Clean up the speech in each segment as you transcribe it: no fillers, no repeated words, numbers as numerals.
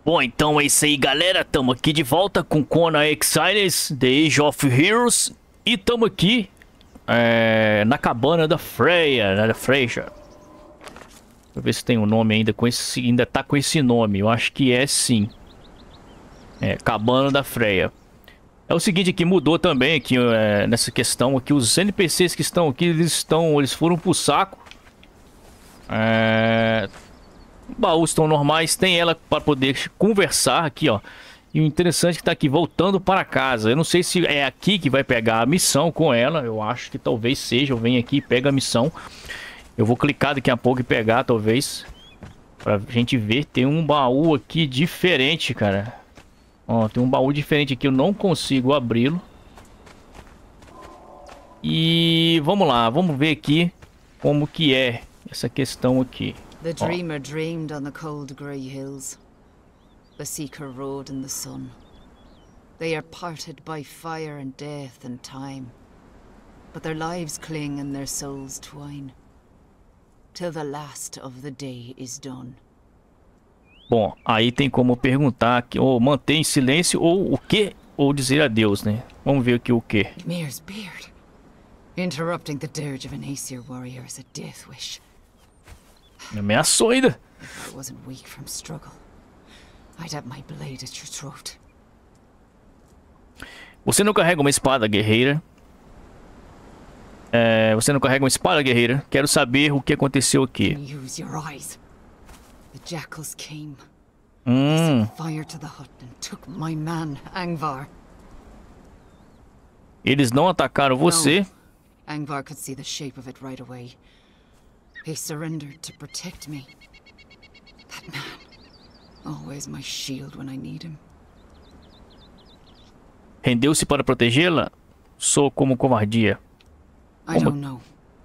Bom, então é isso aí, galera. Tamo aqui de volta com Conan Exiles, The Age of Heroes. E tamo aqui na cabana da Freya, né, da Freyja. Deixa eu ver se tem um nome ainda com esse, ainda tá com esse nome. Eu acho que é sim. Cabana da Freya. É o seguinte, aqui mudou também aqui nessa questão aqui, os NPCs que estão aqui, eles foram pro saco. Baús estão normais, tem ela para poder conversar aqui, ó. E o interessante é que tá aqui, voltando para casa. Eu não sei se é aqui que vai pegar a missão com ela. Eu acho que talvez seja. Eu venho aqui e pego a missão. Eu vou clicar daqui a pouco e pegar, talvez. Pra gente ver. Tem um baú aqui diferente, cara. Ó, tem um baú diferente aqui. Eu não consigo abri-lo. E vamos lá. Vamos ver aqui como que é essa questão aqui. The dreamer dreamed on the cold grey hills. The seeker rode in the sun. They are parted by fire and death and time. But their lives cling and their souls twine. Till the last of the day is done. Bom, aí tem como perguntar aqui, ou manter em silêncio, ou o que, ou dizer adeus, né? Vamos ver aqui o que. Ymir's beard. Interrupting the dirge of an Aesir warrior is a death wish. Me ameaçou ainda. If I wasn't weak from struggle, I'd have my blade at your throat. Você não carrega uma espada, guerreira? Você não carrega uma espada, guerreira? Quero saber o que aconteceu aqui. Use your eyes. The jackals came. They set fire to the hut and took my man, Angvar. Eles não atacaram você? Angvar could see the shape of it right away. He surrendered to protect me. That man, always my shield when I need him. Rendeu-se para protegê-la? Sou como covardia. I don't know.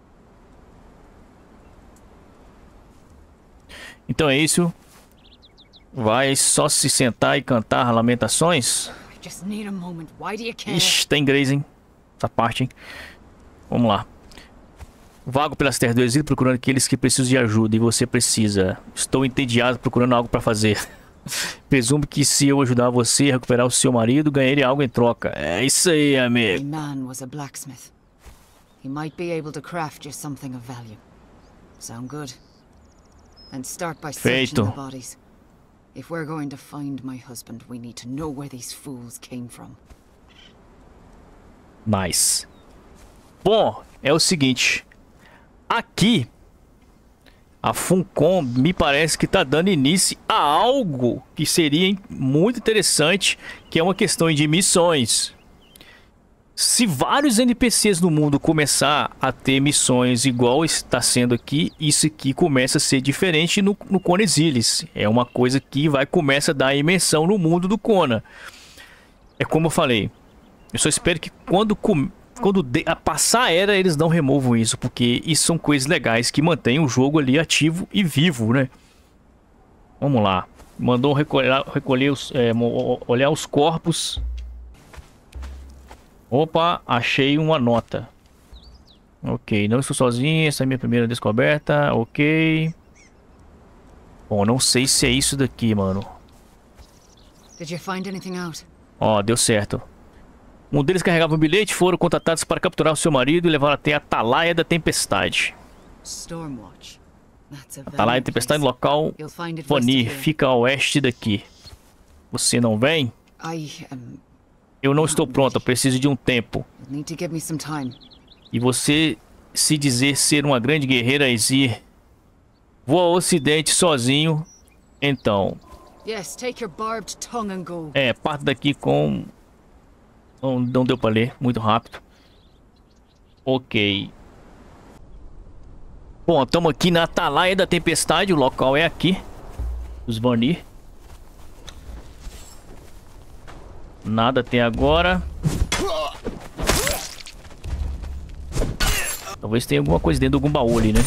Então é isso. Vai só se sentar e cantar lamentações? I just need a moment. Why do you care? Ixi, tá em inglês, hein? Essa parte, hein? Vamos lá. Vago pelas terras do exílio procurando aqueles que precisam de ajuda. E você precisa. Estou entediado procurando algo para fazer. Presumo que se eu ajudar você a recuperar o seu marido, ganharei algo em troca. É isso aí, amigo. My man was a blacksmith. He might be able to craft you something of value. Sound good? And start by searching the bodies. If we're going to find my husband, we need to know where these fools came from. Nice. Bom, é o seguinte. Aqui, a Funcom me parece que está dando início a algo que seria muito interessante, que é uma questão de missões. Se vários NPCs no mundo começar a ter missões igual está sendo aqui, isso aqui começa a ser diferente no Conan Exiles. É uma coisa que começa a dar imersão no mundo do Conan. É como eu falei, eu só espero que quando passar a era, eles não removam isso, porque isso são coisas legais que mantêm o jogo ali ativo e vivo, né? Vamos lá. Mandou olhar os corpos. Opa, achei uma nota. Ok, não estou sozinho, essa é a minha primeira descoberta. Ok. Bom, não sei se é isso daqui, mano. Did you find anything out? Ó, deu certo. Um deles carregava um bilhete, foram contratados para capturar o seu marido e levar até a Atalaia da Tempestade. Atalaia da Tempestade, local Vanir, fica a oeste daqui. Você não vem? Eu não estou pronto, eu preciso de um tempo. E você se dizer ser uma grande guerreira, Aesir, vou ao ocidente sozinho, então. Parte daqui com... Não deu pra ler, muito rápido. Ok. Bom, estamos aqui na Atalaia da Tempestade, o local é aqui. Os Vanir. Nada até agora. Talvez tenha alguma coisa dentro de algum baú ali, né?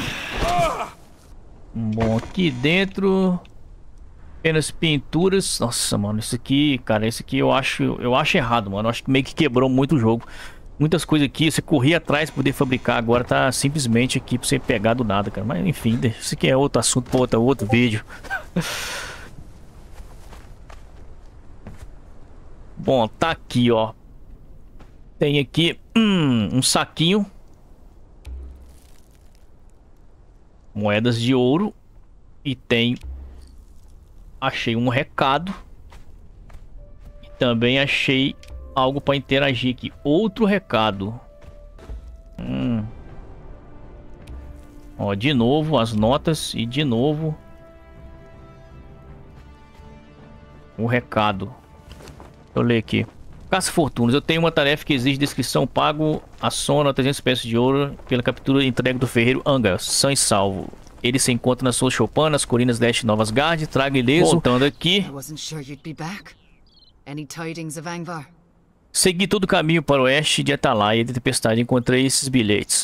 Bom, aqui dentro... Apenas pinturas. Nossa, mano, isso aqui, cara, esse aqui eu acho errado, mano. Eu acho que meio que quebrou muito o jogo. Muitas coisas aqui, você corria atrás pra poder fabricar. Agora tá simplesmente aqui pra você pegar do nada, cara. Mas enfim, isso aqui é outro assunto pra outro vídeo. Bom, tá aqui, ó. Tem aqui um saquinho. Moedas de ouro. E tem... Achei um recado. E também achei algo para interagir aqui. Outro recado. Ó, de novo as notas e de novo o recado. Deixa eu ler aqui. Caça-fortunas. Eu tenho uma tarefa que exige descrição. Pago a Sona 300 peças de ouro pela captura e entrega do ferreiro Angar, sã e salvo. Ele se encontra na sua choupana, nas colinas leste de Novasgard. Traga ileso. Voltando aqui. Segui todo o caminho para o oeste de Atalaia de Tempestade. Encontrei esses bilhetes.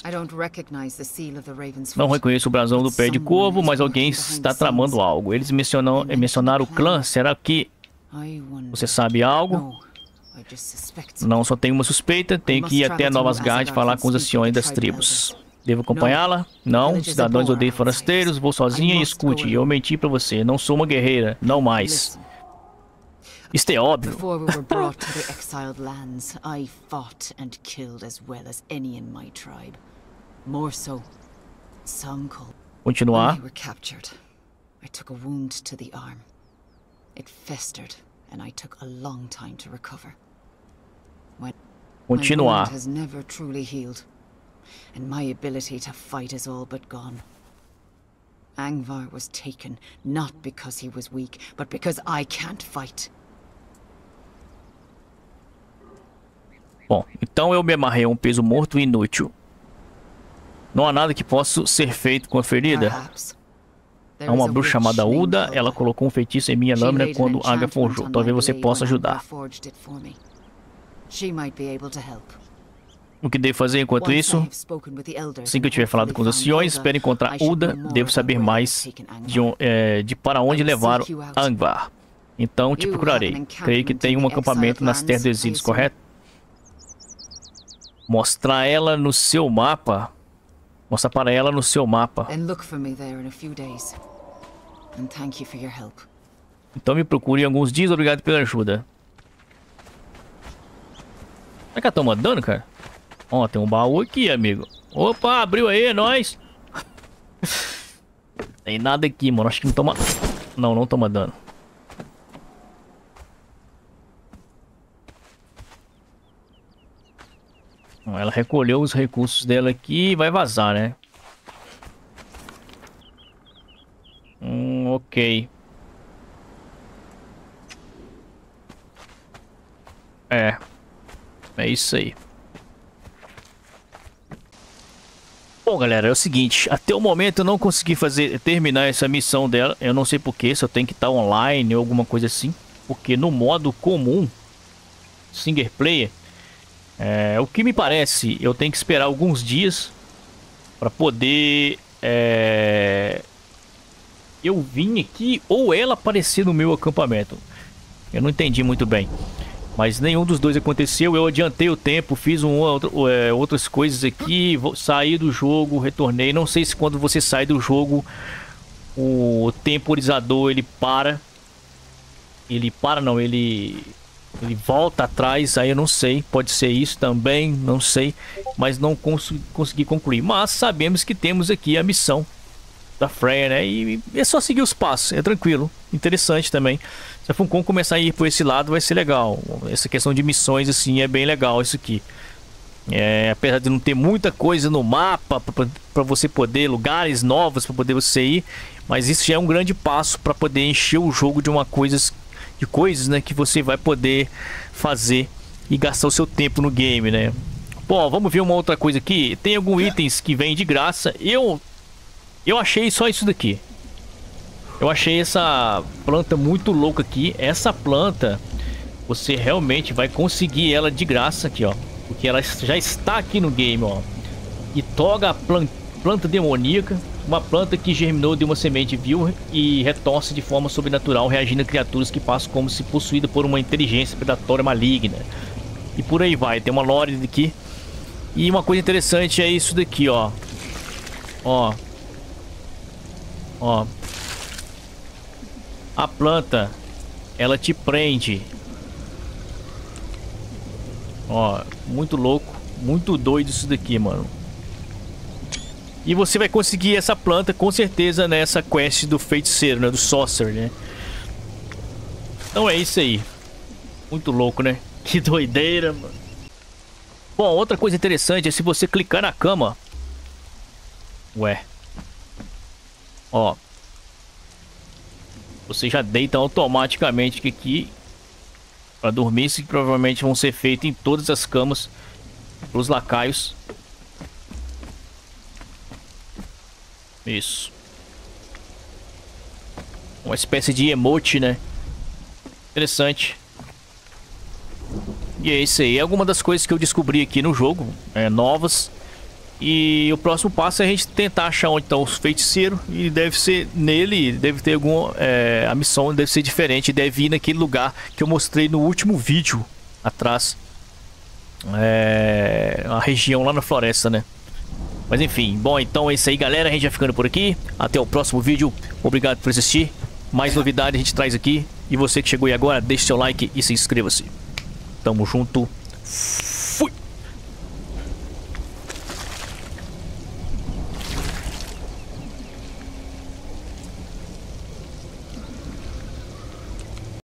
Não reconheço o brasão do pé de corvo, mas alguém está tramando algo. Eles mencionaram o clã. Será que você sabe algo? Não, só tenho uma suspeita. Tenho que ir até Novasgard falar com os anciões das tribos. Devo acompanhá-la? Não. Cidadãos odeiam forasteiros. Vou sozinha e escute. Eu menti pra você. Não sou uma guerreira. Não mais. Isto é óbvio. Continuar. Continuar. And my ability to fight is all but gone. Angvar was taken not because he was weak, but because I can't fight. Bom, então eu me amarrei a um peso morto e inútil. Não há nada que possa ser feito com a ferida. Há uma bruxa chamada Uda. Ela colocou um feitiço em minha lâmina quando Angar forjou. Talvez você possa ajudar. O que devo fazer enquanto isso? Assim que eu tiver falado com os anciões, espero encontrar Uda. Devo saber mais de para onde levar Angvar. Então te procurarei. Creio que tem um acampamento nas terras dos exílios, correto? Mostrar ela no seu mapa. Mostrar para ela no seu mapa. Então me procure em alguns dias. Obrigado pela ajuda. Será que ela toma dano, cara? Ó, tem um baú aqui, amigo. Opa, abriu aí, é nóis. Tem nada aqui, mano. Acho que não toma... Não, não toma dano. Ela recolheu os recursos dela aqui e vai vazar, né? Ok. É isso aí. Bom, galera, é o seguinte. Até o momento eu não consegui terminar essa missão dela. Eu não sei porquê, se eu tenho que estar online ou alguma coisa assim. Porque no modo comum, single player, o que me parece, eu tenho que esperar alguns dias para poder eu vim aqui ou ela aparecer no meu acampamento. Eu não entendi muito bem, mas nenhum dos dois aconteceu. Eu adiantei o tempo, fiz outras coisas aqui, saí do jogo, retornei. Não sei se quando você sai do jogo o temporizador ele para. Ele para não, ele volta atrás, aí eu não sei, pode ser isso também, não sei, mas não consegui concluir. Mas sabemos que temos aqui a missão da Freya, né? E é só seguir os passos, é tranquilo, interessante também. Se a Funcom começar a ir por esse lado vai ser legal. Essa questão de missões assim é bem legal isso aqui. Apesar de não ter muita coisa no mapa para você poder, lugares novos para poder você ir, mas isso já é um grande passo para poder encher o jogo de coisas, né, que você vai poder fazer e gastar o seu tempo no game, né? Bom, vamos ver uma outra coisa aqui. Tem alguns itens que vêm de graça. Eu achei só isso daqui. Eu achei essa planta muito louca aqui. Essa planta, você realmente vai conseguir ela de graça aqui, ó. Porque ela já está aqui no game, ó. E toga a planta demoníaca. Uma planta que germinou de uma semente vil e retorce de forma sobrenatural, reagindo a criaturas que passam como se possuída por uma inteligência predatória maligna. E por aí vai, tem uma lore aqui. E uma coisa interessante é isso daqui, ó. Ó. A planta, ela te prende. Ó, muito louco, muito doido isso daqui, mano. E você vai conseguir essa planta com certeza nessa quest do feiticeiro, né? Do Sorcerer, né? Então é isso aí. Muito louco, né? Que doideira, mano. Bom, outra coisa interessante é se você clicar na cama. Ué. Ó. Você já deita automaticamente aqui para dormir. Isso que provavelmente vão ser feitos em todas as camas pelos lacaios. Isso. Uma espécie de emote, né? Interessante. E é isso aí. É alguma das coisas que eu descobri aqui no jogo. Novas. E o próximo passo é a gente tentar achar onde estão os feiticeiros. E deve ser nele. Deve ter alguma... a missão deve ser diferente. Deve ir naquele lugar que eu mostrei no último vídeo. Atrás. A região lá na floresta, né? Mas enfim. Bom, então é isso aí, galera. A gente vai ficando por aqui. Até o próximo vídeo. Obrigado por assistir. Mais novidades a gente traz aqui. E você que chegou aí agora, deixe seu like e se inscreva-se. Tamo junto.